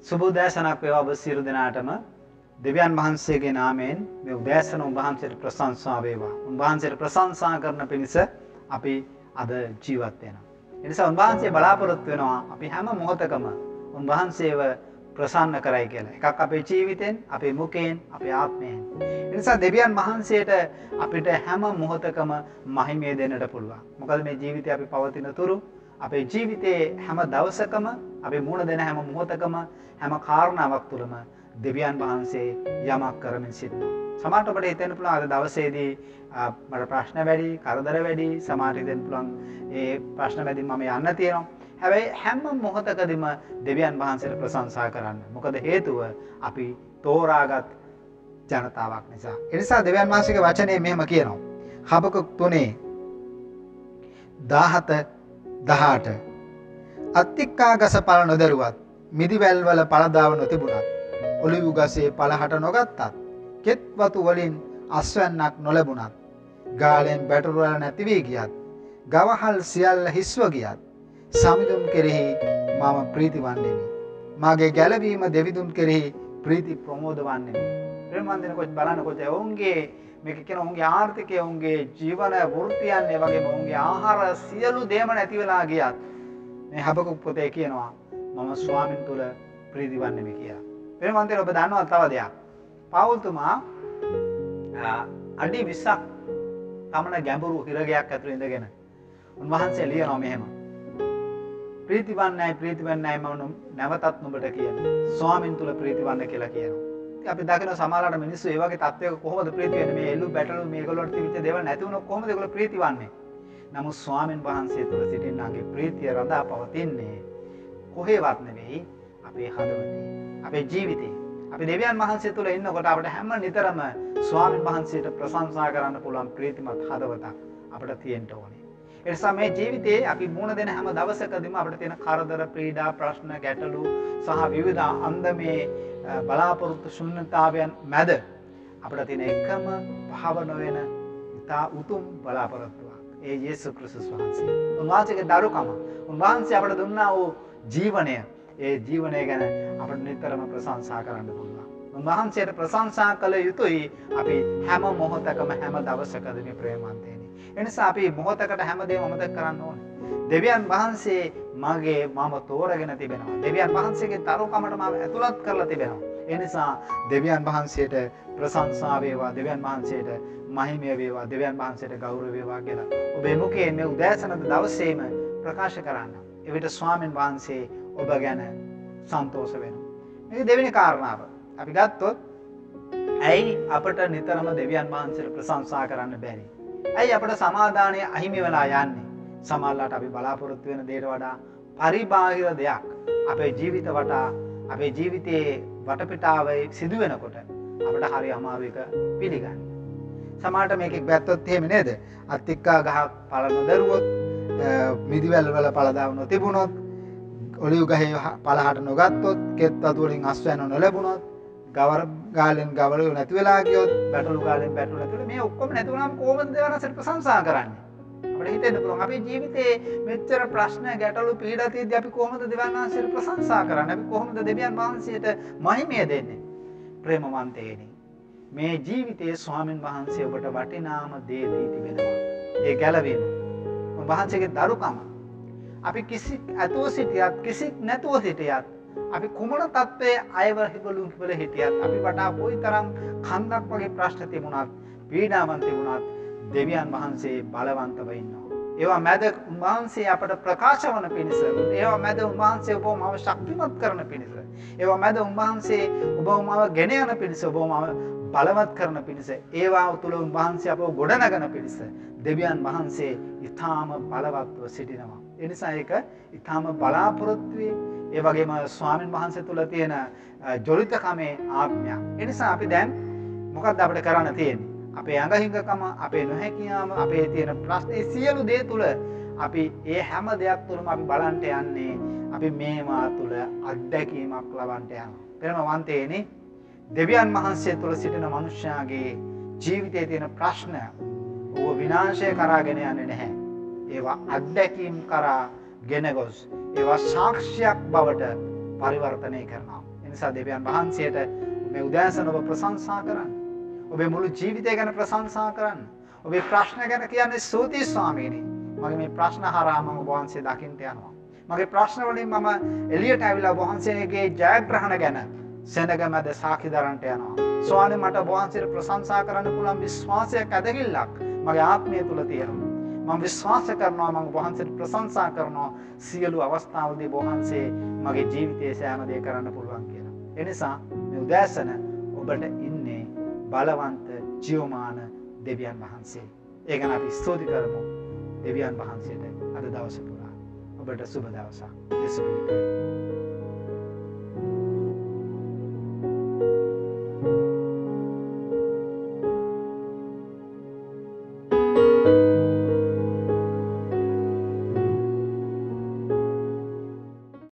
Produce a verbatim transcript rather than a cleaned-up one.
සුබ උදෑසනක් වේවා ඔබ සියලු දෙනාටම දෙවියන් වහන්සේගේ නාමයෙන් මේ උදෑසන උන්වහන්සේට ප්‍රශංසා වේවා. උන්වහන්සේට ප්‍රශංසා කරන පිණිස අපි අද ජීවත් වෙනවා. ඒ නිසා උන්වහන්සේ බලාපොරොත්තු වෙනවා අපි හැම මොහොතකම උන්වහන්සේව ප්‍රසන්න කරයි කියලා. එකක් අපේ ජීවිතෙන්, අපේ මුඛයෙන්, අපේ ආත්මයෙන්. ඒ නිසා දෙවියන් වහන්සේට අපිට හැම මොහොතකම මහිමය දෙන්නට පුළුවන්. මොකද මේ ජීවිතේ අපි පවතින තුරු අපේ ජීවිතයේ හැම දවසකම අපි මුණ දෙන හැම මොහොතකම හැම කාරණාවක් තුළම දෙවියන් වහන්සේ යමක් කරමින් සිටිනවා. සමහරට ඔබට හිතෙන්න පුළුවන් අද දවසේදී මට ප්‍රශ්න වැඩි, කරදර වැඩි, සමහරට හිතෙන්න පුළුවන් ඒ ප්‍රශ්න වැඩින් මම යන්න තියෙනවා. හැබැයි හැම මොහොතකදීම දෙවියන් වහන්සේට ප්‍රශංසා කරන්න. මොකද හේතුව අපි තෝරාගත් ජනතාවක් නිසා. ඒ නිසා දෙවියන් වහන්සේගේ වචනේ මෙහෙම කියනවා. හබකුක් තුනේ දාහත දහඅට අත්තික්කා ගස පල නොදරුවත් මිදිවැල් වල පළදාව නොතිබුණත් ඔලිව් ගසේ පළහට නොගත්තත් කෙත් වතු වලින් අස්වැන්නක් නොලැබුණත් ගාලෙන් බැටළු වල නැති වී ගියත් ගවහල් සියල්ල හිස්ව ගියත් සමිඳුන් කෙරෙහි මම ප්‍රීති වන්නේමි. මාගේ ගැලවීම දෙවිඳුන් කෙරෙහි ප්‍රීති ප්‍රමෝද වන්නේමි. ප්‍රේමන්දින කොච්ච බලන්න කොච්ච ඔවුන්ගේ මේක කියන ඔවුන්ගේ ආර්ථිකය, ඔවුන්ගේ ජීවන වෘත්තියන්, ඒ වගේම ඔවුන්ගේ ආහාර සියලු දේම නැති වෙලා ගියත් මේ හබකුක් පොතේ කියනවා මම ස්වාමින් තුල ප්‍රීති වන්නේමි කියලා. ප්‍රේමන්දින ඔබ දන්නවද තව දෙයක්? පවුල්තුමා අඩි විස්සක් තමන ගැඹුරු හිරගයක් ඇතුළේ ඉඳගෙන උන්වහන්සේ ලියනවා මෙහෙම. ප්‍රීතිවන්නයි ප්‍රීතිවන්නයි මම නැවතත් නුඹට කියන්නේ. ස්වාමින් තුල ප්‍රීතිවන්න කියලා කියනවා. ඉතින් අපි දකින සමහරවල්ලාට මිනිස්සු ඒ වගේ තත්වයක කොහොමද ප්‍රීති වෙන්නේ? මේ එළු බැටළු මේගොල්ලන්ට තිබිච්ච දේවල් නැති වුණොත් කොහොමද ඒගොල්ලෝ ප්‍රීතිවන්නේ? නමුත් ස්වාමින් වහන්සේ තුල සිටින්නාගේ ප්‍රීතිය රඳා පවතින්නේ කොහෙවත් නෙවෙයි අපේ හදවතේ, අපේ ජීවිතේ. අපි දෙවියන් වහන්සේ තුල ඉන්නකොට අපිට හැම නිතරම ස්වාමින් වහන්සේට ප්‍රශංසා කරන්න පුළුවන් ප්‍රීතිමත් හදවතක් අපිට තියෙන්න ඕනේ. ඒ නිසා මේ ජීවිතේ අපි මුණ දෙන හැම දවසකදීම අපිට තියෙන කරදර, පීඩා, ප්‍රශ්න, ගැටලු සහ විවිධ අන්දමේ බලාපොරොත්තු ශුන්‍යතාවයන් මැද අපිට තියෙන එකම භව නොවන ඉතා උතුම් බලාපොරොත්තුවක්. ඒ යේසුස් ක්‍රිස්තුස් වහන්සේ. උන්වහන්සේගේ දරුකම, උන්වහන්සේ අපිට දුන්නා වූ ජීවනය, ඒ ජීවනය ගැන අපිට නිතරම ප්‍රශංසා කරන්න පුළුවන්. උන්වහන්සේට ප්‍රශංසා කළ යුතුයි අපි හැම මොහොතකම හැම දවසකදීම ප්‍රේමවන්තයනි. ඒ නිසා අපි මොහොතකට හැමදේම අමතක කරන්න ඕනේ. දෙවියන් වහන්සේ මගේ මම තෝරගෙන තිබෙනවා. දෙවියන් වහන්සේගේ තරුකමට මම ඇතුළත් කරලා තිබෙනවා. ඒ නිසා දෙවියන් වහන්සේට ප්‍රශංසා වේවා, දෙවියන් වහන්සේට මහිමය වේවා, දෙවියන් වහන්සේට ගෞරව වේවා කියලා ඔබේ මුඛයෙන් මේ උදෑසන දවසේම ප්‍රකාශ කරන්න. එවිට ස්වාමින් වහන්සේ ඔබ ගැන සන්තෝෂ වෙනවා. මේක දෙවෙනි කාරණාව. අපි ගත්තොත් ඇයි අපට නිතරම දෙවියන් වහන්සේට ප්‍රශංසා කරන්න බැරි? ඇයි අපට සමාදානය අහිමි වෙලා යන්නේ? සමහරවිට අපි බලාපොරොත්තු වෙන දේට වඩා පරිබාහිර දෙයක් අපේ ජීවිත වටා, අපේ ජීවිතයේ වටපිටාවේ සිදු වෙනකොට අපට හරි අමාරු එක පිළිගන්න. සමහරට මේකෙක් වැත්තොත් එහෙම නේද? අත්තික්කා ගහක් පළ නොදරුවොත්, මිදිවැල් වල පළදාව නොතිබුණොත්, ඔලිව් ගහේ පළහට නොගත්තොත්, කෙත් වතු වලින් අස්වැන්න නොලැබුණොත්, ගවර ගාලෙන් ගවරයෝ නැති වෙලා ගියොත්, බැටළු ගාලෙන් බැටළු නැති වෙලා මේ ඔක්කොම නැති වුණාම කොහොමද දෙවනසට ප්‍රශංසා කරන්නේ? අපිට හිතෙන්න පුළුවන් අපේ ජීවිතේ මෙච්චර ප්‍රශ්න, ගැටලු, පීඩා තියෙද්දී අපි කොහොමද දෙවියන් වහන්සේට ප්‍රශංසා කරන්නේ? අපි කොහොමද දෙවියන් වහන්සේට මහිමය දෙන්නේ? ප්‍රේමවන්තයනි, මේ ජීවිතයේ ස්වාමින් වහන්සේ ඔබට වටිනාම දේ දී තිබෙනවා. ඒ ගැලවීම. උන්වහන්සේගේ දරුකම. අපි කිසි ඇතුව සිටියත්, කිසි නැතුව සිටියත්, අපි කුමන තත්ත්වයේ අයව හිගලුන් වල හිටියත්, අපි වටා කොයිතරම් කන්දක් වගේ ප්‍රශ්න තිබුණත්, පීඩාවන් තිබුණත්, දෙවියන් වහන්සේ බලවන්තව ඉන්නවා. ඒවා මැද උන්වහන්සේ අපට ප්‍රකාශ වන පිණිස, ඒවා මැද උන්වහන්සේ ඔබව මව ශක්තිමත් කරන පිණිස, ඒවා මැද උන්වහන්සේ ඔබව මව ගෙන යන පිණිස, ඔබව මව බලවත් කරන පිණිස, ඒවා තුළ උන්වහන්සේ අපව ගොඩනගන පිණිස දෙවියන් වහන්සේ ඊටාම බලවත්ව සිටිනවා. ඒ නිසා ඒක ඊටාම බලාපොරොත්තුවේ, ඒ වගේම ස්වාමින් වහන්සේ තුළ තියෙන ජොලිතකමේ ආත්මයක්. ඒ නිසා අපි දැන් මොකක්ද අපිට කරන්න තියෙන්නේ? අපේ අඟහිඟකම, අපේ නොහැකියාම, අපේ තියෙන ප්‍රශ්න සියලු දේ තුළ අපි ඒ හැම දෙයක් තුළම අපි බලන්ට යන්නේ අපි මේවා තුළ අත්දැකීමක් ලබන්ට යනවා. ප්‍රේමවන්තයනි, දෙවියන් වහන්සේ තුළ සිටින මනුෂ්‍යයාගේ ජීවිතයේ තියෙන ප්‍රශ්න ඌව විනාශය කරා ගෙන යන්නේ නැහැ. ඒවා අත්දැකීම් කරා ගෙන ගොස් ඒවා සාක්ෂියක් බවට පරිවර්තනය කරනවා. නිසා දෙවියන් වහන්සේට මේ උදෑසන ඔබ ප්‍රශංසා කරන්න. ඔබේ මුළු ජීවිතය ගැන ප්‍රශංසා කරන්න. ඔබේ ප්‍රශ්න ගැන කියන්නේ ස්තුතියි ස්වාමීනි. මගේ මේ ප්‍රශ්න හරහා මම ඔබ වහන්සේ දකින්න යනවා. මගේ ප්‍රශ්න වලින් මම එළියට ඇවිල්ලා ඔබ වහන්සේගේ ජයග්‍රහණ ගැන සෙනග මැද සාක්ෂි දරන්නට යනවා. ස්වාමීනි මට ඔබ වහන්සේට ප්‍රශංසා කරන්න පුළුවන් විශ්වාසයක් ඇදහිල්ලක් මගේ ආත්මය තුල තියෙනවා. මම විශ්වාස කරනවා මම ඔබ වහන්සේට ප්‍රශංසා කරනවා සියලු අවස්ථාවලදී ඔබ වහන්සේ මගේ ජීවිතයේ සෑම දෙයක් කරන්න පුළුවන් කියලා. ඒ නිසා මේ උදෑසන ඔබට ඉන්නේ බලවන්ත ජීවමාන දෙවියන් වහන්සේ. ඒ ගැන අපි ස්තුති කරමු දෙවියන් වහන්සේට අද දවස පුරා. ඔබට සුබ දවසක්. දෙසුබ